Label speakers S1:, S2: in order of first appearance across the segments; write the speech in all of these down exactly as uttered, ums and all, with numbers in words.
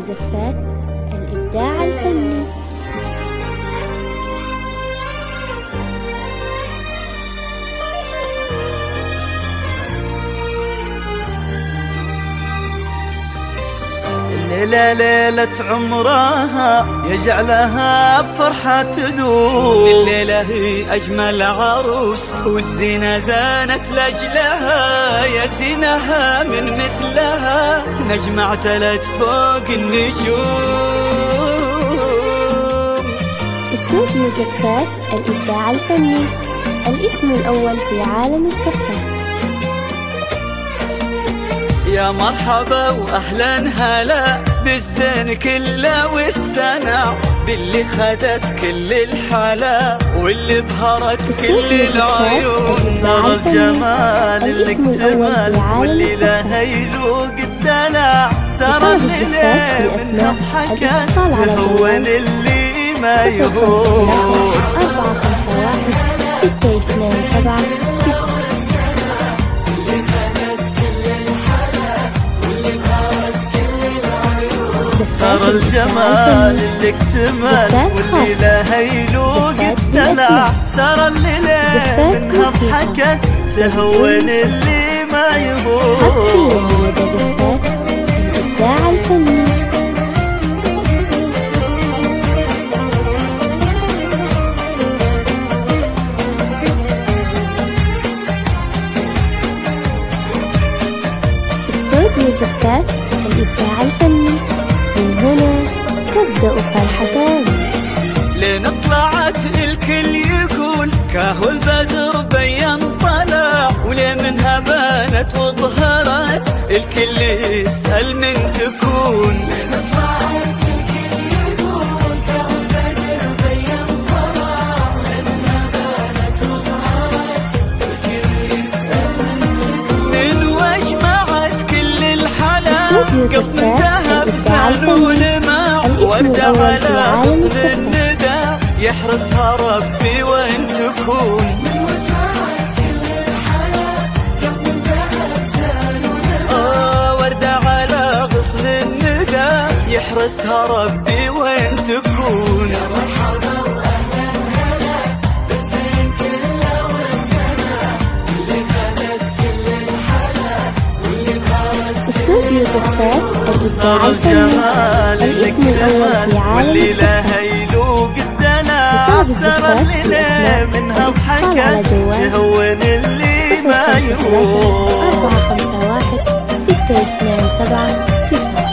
S1: زفات الإبداع الفني.
S2: الليلة ليلة عمرها يجعلها بفرحة تدوم.
S3: الليلة هي أجمل عروس والزينة زانت لأجلها، يا زينها من مثلها نجمة اعتلت فوق النجوم.
S1: استوديو زفات الإبداع الفني، الاسم الأول في عالم الزفات.
S3: يا مرحبا واهلا هلا بالزين كله والسنة، باللي خدت كل الحلا واللي بهرت كل العيون.
S2: صار الجمال اللي اكتمل واللي له يلوق الدلع، صار الليلة منها ضحكت تهون اللي ما يهون.
S1: أربعة خمسة واحد ستة اثنان سبعة تسعة.
S2: صار الجمال اللي اكتمل واللي له يلوق الدلع، صار الليلة منها ضحكت تهون اللي ما يهون.
S1: حصريا لدى زفات الإبداع الفني. استوديو زفات الإبداع الفني، من هنا تبدأ فرحتان.
S3: لين طلعت الكل يقول كاهو البدر بين طلع، ولين منها بانت وظهرت الكل يسأل من تكون. لين طلعت الكل يقول كاهو البدر بين طلع، ولين منها بانت وظهرت الكل يسأل من تكون. من واجمعت كل الحلا قف من ذهب سالون وردة على غصن الندى، يحرسها ربي وين تكون. من وجهك كل الحلا قف من ذهب سالون، آه وردة على غصن الندى، يحرسها ربي وين تكون. يا مرحبا واهلا هلا بالزين كله والسنة، اللي خدت كل الحلا واللي بهرت.
S1: استوديو زفات الإبداع الفني، الاسم الأول في عالم
S2: واللي له يلوق الدلع، صار الليلة منها ضحكت تهون اللي ما يهون.
S1: أربعة خمسة واحد ستة اثنان سبعة تسعة.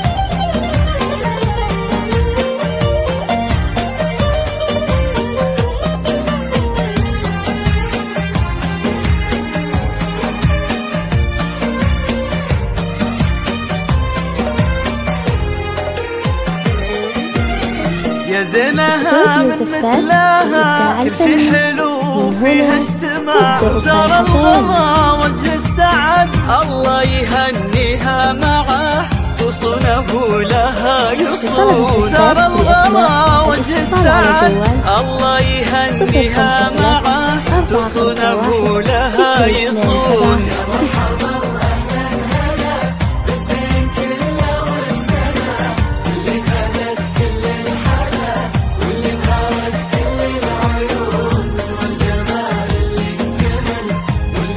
S2: يا زينها من مثلها كل شي حلو فيها اجتماع، صار الغلا وجه السعد
S3: الله يهنيها معه تصونه لها يصون. صار الغلا وجه السعد الله يهنيها معه تصونه لها يصون.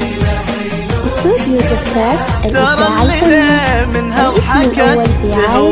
S1: استوديو زفات
S2: صار
S1: الإبداع
S2: الليلة
S1: الفني،
S2: منها
S1: الاسم
S2: ضحكت
S1: الأول في عالم